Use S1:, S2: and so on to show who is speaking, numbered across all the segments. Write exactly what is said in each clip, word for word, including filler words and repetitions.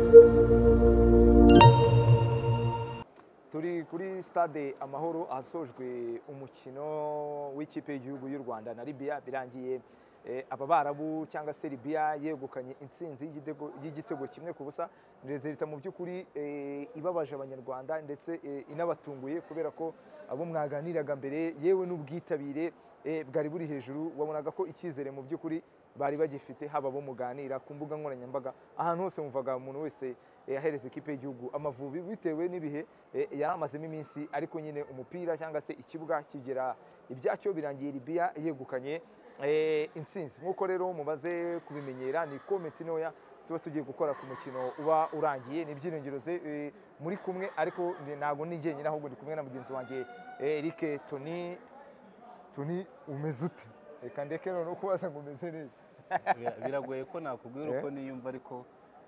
S1: turi kuri stade Amahoro ahasojwe umukino w'ikipe y'igihugu y'u Rwanda na Libya birangiye aba barabu cyangwa se Libya yegukanye intsinzi y'igitego kimwe ku busa. Resulta mu by'ukuri ibabaje abanyarwanda ndetse inabatunguye kubera ko abo mwaganiraga mbere yewe n'ubwitabire bwari buri hejuru, wabonaga ko icyizere mu by'ukuri bari bagifite, haba bo muganira ku mbuga nkoranyambaga, ahantu hose mvuga umuntu wese yahereza ikipe y'igihugu Amavubi bitewe n'ibihe yari amazemo iminsi, ariko nyine umupira cyangwa se ikibuga kigera ibyacyo birangiye Libya yegukanye intsinzi. Nk'uko rero mubaze kubimenyera, ni komenti ntoya tuba tugiye gukora ku mukino uba urangiye, ni ibyiringiro ze muri kumwe, ariko ntabwo ni jyenyine ahubwo ndi kumwe na mugenzi wanjye Eric Tony. Tony umeze ute? Reka ndeke no kubaza ngo umeze neza.
S2: Biragoye ko nakubwira uko niyumva, ariko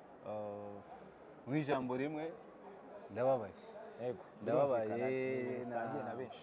S2: mu ijambo rimwe ndababaye.
S1: Yego,
S2: ndababaye
S1: na benshi.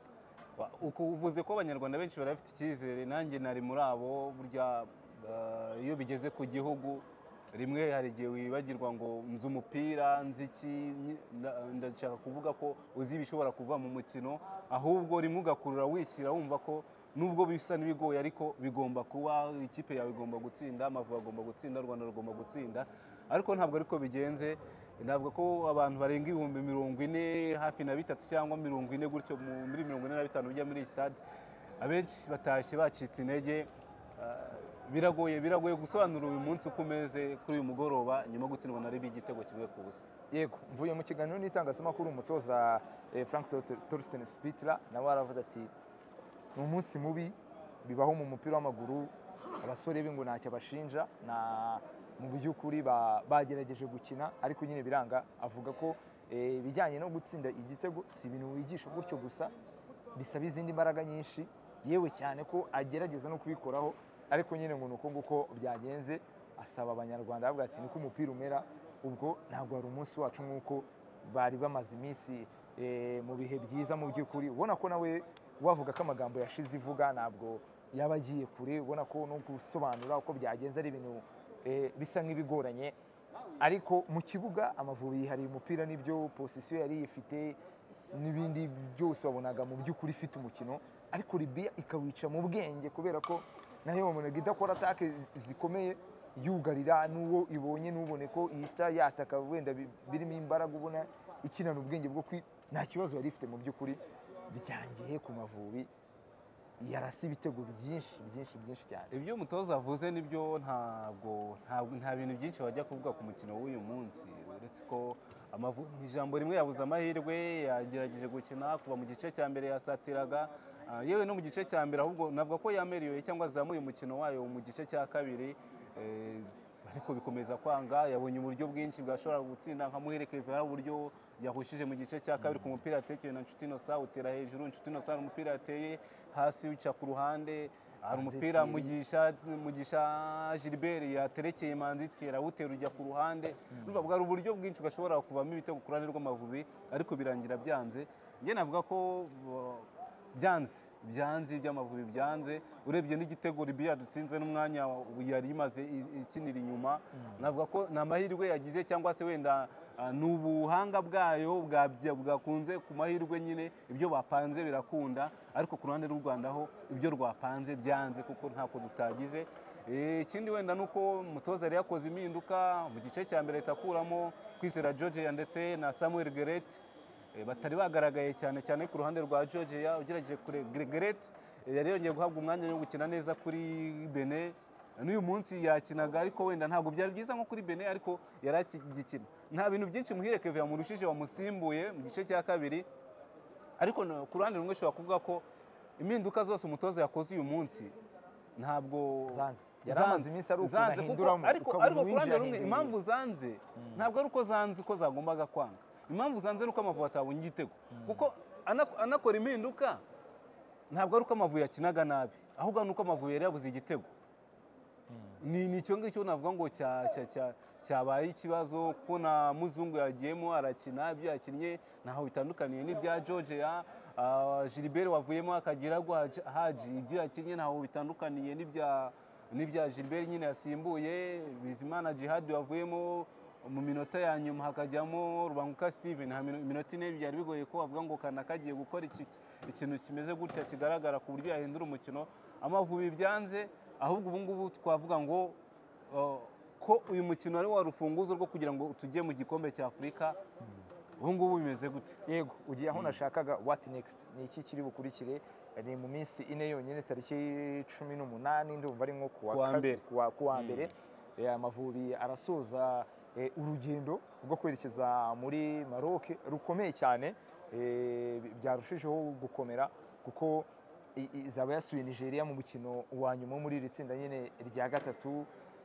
S2: Uko uvuze ko abanyarwanda benshi barafite icyizere, nanjye nari muri abo. Burya iyo bigeze ku gihugu rimwe hari igihe wibagirwa ngo nzi umupira nzi iki, ndashaka kuvuga ko uzi ibishobora kuva mu mukino, ahubwo rimwe ugakurura wishyira wumva ko nubwo bisa n'ibigoye ariko bigomba kuba, ikipe yawe igomba gutsinda, Amavubi agomba gutsinda, u Rwanda rugomba gutsinda, ariko ntabwo ariko bigenze. Ntabwo ko abantu barenga ibihumbi mirongo ine hafi na bitatu cyangwa mirongo ine gutyo muri mirongo ine na bitanu bijya muri stade, abenshi batashye bacitse intege. Biragoye biragoye gusobanura uyu munsi uko umeze kuri uyu mugoroba nyuma gutsindwa na Libya igitego kimwe ku busa.
S1: Yego, mvuye mu kiganiro n'itangazamakuru, umutoza Frank Torsten Spittler nawe aravuga ati ni umunsi mubi bibaho mu mupira w'amaguru, abasore be ngo ntacyo bashinja, na mu by'ukuri bagerageje gukina ariko nyine biranga. Avuga ko ibijyanye no gutsinda igitego si ibintu wigisha gutyo gusa, bisaba izindi mbaraga nyinshi, yewe cyane ko agerageza no kubikoraho, ariko nyine ngo nuko nguko byagenze. Asaba abanyarwanda avuga ati niko umupira umera, ubwo ntabwo ari umunsi wacu nk'uko bari bamaze iminsi mu bihe byiza. Mu by'ukuri ubona ko nawe wavuga ko amagambo yashize ivuga ntabwo yaba agiye kure, ubona ko no gusobanura uko byagenze ari ibintu bisa nk'ibigoranye, ariko mu kibuga Amavubi yihariye umupira, n'ibyo posisiyo yari yifite n'ibindi byose wabonaga mu by'ukuri ifite umukino, ariko Libya ikawica mu bwenge kubera ko nayo wabonaga idakora atake zikomeye, yugarira n'uwo ibonye n'ubone ko ihita yataka wenda birimo imbaraga, ubona ikinana ubwenge bwo nta kibazo yari ifite. Mu by'ukuri byangiye ku Mavubi yarasi ibitego byinshi byinshi byinshi cyane.
S2: Ibyo umutoza avuze nibyo, ntabwo nta bintu byinshi wajya kuvuga ku mukino w'uyu munsi, uretse ko Amavubi ijambo rimwe yabuze amahirwe, yagerageje gukina kuva mu gice cya mbere yasatiraga, yewe no mu gice cya mbere ahubwo navuga ko yameriye cyangwa azamuye umukino wayo mu gice cya kabiri, ariko bikomeza kwanga. Yabonye uburyo bwinshi bwashobora gutsinda, nka Muhire Kevin uburyo yahushije mu gice cya kabiri ku mupira yatekeye na Nshuti Innocent utera hejuru, Nshuti Innocent umupira yateye hasi uca ku ruhande, hari umupira Mugisha Mugisha Gilbert yaterekeye Manzi Thierry awutera ujya ku ruhande. Urumva bwari uburyo bwinshi bwashobora kuvamo ibitego ku ruhande rw'Amavubi, ariko birangira byanze. Njye navuga ko byanze byanze iby'Amavubi byanze. Urebye n'igitego Libya dutsinze n'umwanya yari imaze ikinira inyuma, navuga ko ni amahirwe yagize, cyangwa se wenda ni ubuhanga bwayo bwakunze ku mahirwe, nyine ibyo bapanze birakunda, ariko ku ruhande rw'u Rwanda ho ibyo rwapanze byanze kuko ntako tutagize. Ikindi wenda nuko umutoza yari yakoze impinduka mu gice cya mbere, itakuramo Kwizera George ndetse na Samuel Geret, batari bagaragaye cyane cyane ku ruhande rwa Georgia. Ugerageje kure Geret yari yongeye guhabwa umwanya wo gukina neza kuri Benin, n'uyu munsi yakinaga, ariko wenda ntabwo byari byiza nko kuri Benin, ariko yari akigikina. Nta bintu byinshi Muhire Kevin yamurushije wamusimbuye mu gice cya kabiri, ariko ku ruhande rumwe ushobora kuvuga ko impinduka zose umutoza yakoze uyu munsi ntabwo
S1: yaramaze iminsi ari uko ahinduramo,
S2: ariko ariko ku ruhande rumwe impamvu zanze ntabwo ari uko zanze ko zagombaga kwanga. Impamvu zanze nuko Amavubi atabonye igitego, kuko anakora impinduka ntabwo ari uko Amavubi yakinaga nabi, ahubwo nuko Amavubi yari yabuze igitego. Ni icyo ngicyo navuga ngo cyabaye ikibazo, kuko na Muzungu yagiyemo arakina, ibyo yakinnye ntaho bitandukaniye n'ibya Georgia. Gilbert wavuyemo akagira Haji, ibyo yakinnye ntaho bitandukaniye n'ibya Gilbert nyine yasimbuye. Bizimana Djihad wavuyemo mu minota ya nyuma hakajyamo Rubanguka Steven, ha minota ine byari bigoye ko bavuga ngo kana kagiye gukora iki ikintu kimeze gutya kigaragara ku buryo yahindura umukino. Amavubi byanze, ahubwo ubu ngubu twavuga ngo uh, ko uyu mukino ari wa rufunguzo rwo kugira ngo tujye mu gikombe cya Afurika. Ubu ngubu bimeze gute?
S1: Yego, ugiye aho nashakaga. What next? Ni iki kiri bukurikire? Ni mu minsi ine yonyine, tariki cumi n'umunani ndumva ari nko kuwa mbere Amavubi arasoza urugendo rwo kwerekeza muri Maroc rukomeye cyane, byarushijeho gukomera kuko izaba yasuye Nigeria mu mukino wa nyuma muri iri tsinda nyine rya gatatu,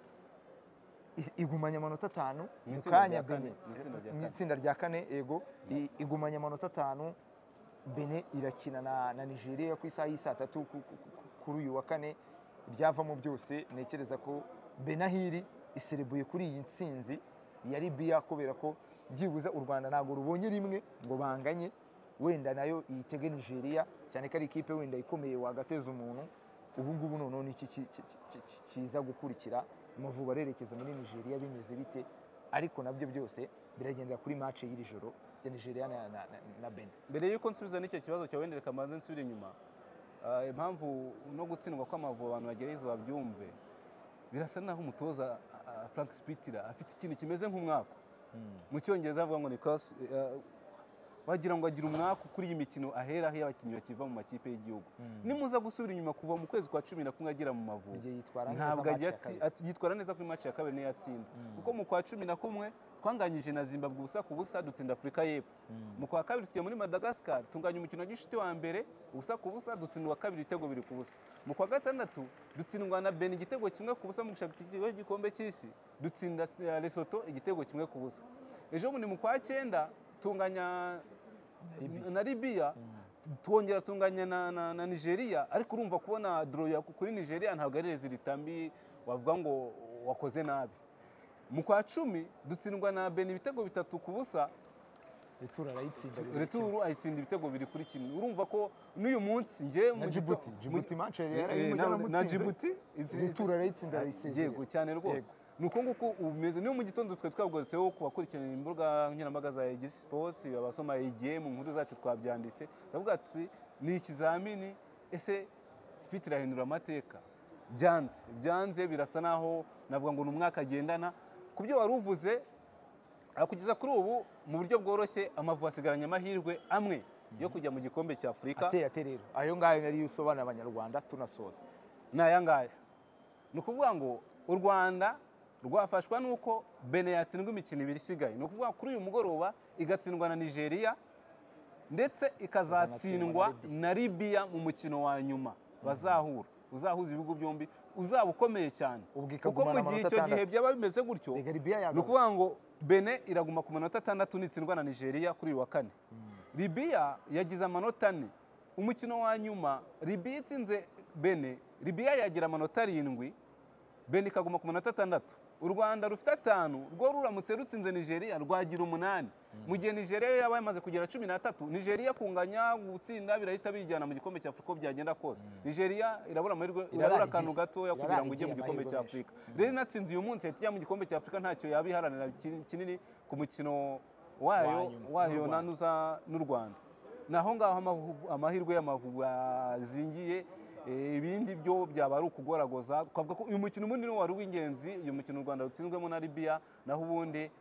S1: igumanya amanota atanu mu kanya Benin mu itsinda rya kane. Yego, igumanya amanota atanu. Benin irakina na, na Nigeria ku isaha y'isa tatu kuri uyu wa kane. Ibyavamo byose nekereza ko Benahiri iserebuye kuri iyi ntsinzi ya Libya, kubera ko byibuze u Rwanda ntabwo rubonye rimwe ngo banganye, wenda nayo yitege Nigeria cyane ko ari ikipe wenda ikomeye wagateza umuntu. Ubu ngubu noneho ni iki kiza gukurikira? Amavubi arerekeza muri Nigeria bimeze bite? Ariko nabyo byose biragendera kuri match y'iri joro ya Nigeria na, na, na Benin.
S2: Mbere yuko nsubiza n'icyo kibazo cyawe ndere kamanze nsubire inyuma, uh, impamvu no gutsindwa kw'Amavubi abantu bagereza babyumve, birasa naho umutoza uh, Frank Spitler afite ikintu kimeze nk'umwaka mu hmm. Cyongereza avuga ngo ni cause uh, wagira ngo agira umwaka kuri iyi mikino ahera aho abakinnyi bakiva mu makipe y'igihugu. hmm. Nimuza gusubira inyuma kuva mu kwezi kwa cumi na kumwe agera mu Mavubi, ntabwo yitwara neza kuri match ya kabiri niyo yatsinda. hmm. Kuko mu kwa cumi na kumwe twanganyije na Zimbabwe ubusa ku busa, dutsinda Afurika y'Epfo. hmm. Mu kwa kabiri tujya muri Madagascar tunganya umukino w'igishiti wa mbere ubusa ku busa, dutsindwa kabiri ibitego biri ku busa. Mu kwa gatandatu dutsindwa na Benin igitego kimwe ku busa mu gushaka igikombe cy'isi, dutsinda Lesotho igitego kimwe ku busa. Ejo bundi mu kwa cyenda tunganya na Libya, twongera tunganya na, na, na Nigeria, ariko urumva kubona draw kuri Nigeria ntabwo ari rezilitambi wavuga ngo wakoze nabi. Mu kwa cumi dutsindwa na Benin ibitego bitatu ku busa,
S1: Returu arayitsinda
S2: Returu ayitsinda ibitego biri kuri kimwe. Urumva ko n'uyu munsi nje
S1: mu Djibouti Djibouti match yari
S2: na Djibouti
S1: Returu arayitsinda ayisezeye.
S2: Yego cyane rwose. Nuko nguko umeze niyo mu gitondo twe twabworetseho kubakurikirana imbuga nkoranyambaga za Egis Sports, abasoma igiye mu nkuru zacu twabyanditse, ndavuga ati ni ikizamini, ese Spitler ahindura amateka? Byanze byanze birasa naho navuga ngo n'umwaka agendana kubyo wari uvuze. Kugeza kuri ubu mu buryo bworoshye Amavubi asigaranye amahirwe amwe yo kujya mu gikombe cya Afurika.
S1: Ate ate rero ayo ngayo nari yusobanura abanyarwanda tunasoza
S2: naya ngaya, ni ukuvuga ngo u Rwanda rwafashwa nuko Benin yatsindwa imikino ibiri isigaye. Ni ukuvuga kuri uyu mugoroba igatsindwa na Nigeria ndetse ikazatsindwa na Libya mu mukino wa nyuma bazahura, uzahuza ibihugu byombi, uzaba ukomeye cyane. Kuko mu gihe icyo gihe byaba bimeze gutyo, ni ukuvuga ngo Benin iraguma ku manota atandatu nitsindwa na Nigeria kuri uyu wa kane. Libya yagize amanota ane, umukino wa nyuma Libya itsinze Benin, Libya yagira amanota arindwi, Benin ikaguma ku manota atandatu. U Rwanda rufite atanu, rwo ruramutse rutsinze Nigeria rwagira umunani. Mu gihe Nigeria yaba yamaze kugera cumi na tatu, Nigeria kunganya gutsinda birahita bijyana mu gikombe cya Afurika byagenda kose. Nigeria irabura amahirwe, irabura akantu gatoya kugira ngo ujye mu gikombe cya Afurika. Rero natsinze uyu munsi yahita mu gikombe cya Afurika ntacyo yabiharanira kinini ku mukino wayo wayo nanuza n'u Rwanda. Naho ngaho amahirwe y'Amavubi azingiye. Ibindi byo byaba ari ukugoragoza. Twavuga ko uyu mukino munini wari w'ingenzi, uyu mukino u Rwanda rutsinzwemo na Libya, naho ubundi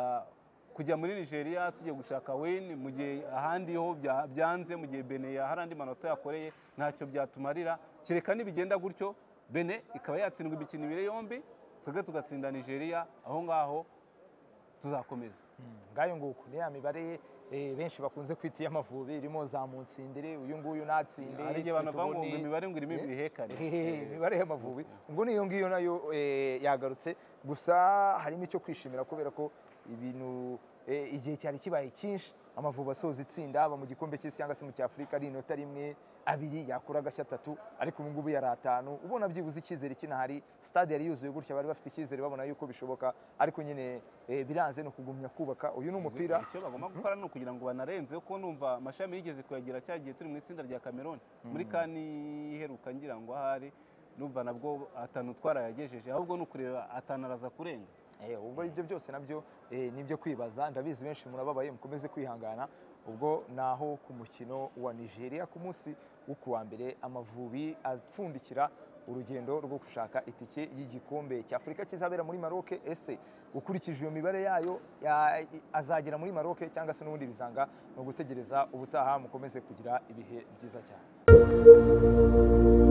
S2: kujya muri Nigeria tujye gushaka win mu gihe ahandi ho byanze, mu gihe Benin hari andi manota yakoreye ntacyo byatumarira. Kireka nibigenda gutyo Benin ikaba yatsindwa imikino ibiri yombi, twebwe tugatsinda Nigeria, aho ngaho tuzakomeza.
S1: Ngayo nguko ni ya mibare benshi bakunze kwita y'Amavubi, irimo za Mutsindire, uyu nguyu natsinde.
S2: Ari gihe abantu bango imibare ngo irimo ibihekane.
S1: Imibare y'Amavubi ubwo niyo ngiyo nayo yagarutse, gusa harimo icyo kwishimira kubera ko ibintu igihe cyari kibaye cyinshi, Amavubi asoza itsinda aba mu gikombe cy'isi cyangwa se mu cy'Afurika ari inota rimwe abiri yakora agashya atatu, ariko ubu ngubu yari atanu. Ubona byibuze icyizere kinahari, stade yari yuzuye gutya, bari bafite icyizere babona yuko bishoboka, ariko nyine biranze no kugumya kubaka. Uyu ni umupira
S2: icyo bagomba gukora no kugira ngo banarenze, kuko numva amashami yigeze kuyagira cyagiye turi mu itsinda rya Cameroon muri kani iheruka ngira ngo ahari numva nabwo atanu twarayagejeje, ahubwo no kureba atanaraza kurenga.
S1: Eh, ubwo ibyo byose nabyo eh, nibyo kwibaza, ndabizi benshi murababaye, mukomeze kwihangana. Ubwo naho ku mukino wa Nigeria ku munsi wo kuwa mbere, Amavubi apfundikira urugendo rwo gushaka itike y'igikombe cya Afurika kizabera muri Maroc. Ese ukurikije iyo mibare yayo ya, azagera muri Maroc cyangwa se n'ubundi bizanga no gutegereza ubutaha. Mukomeze kugira ibihe byiza cyane.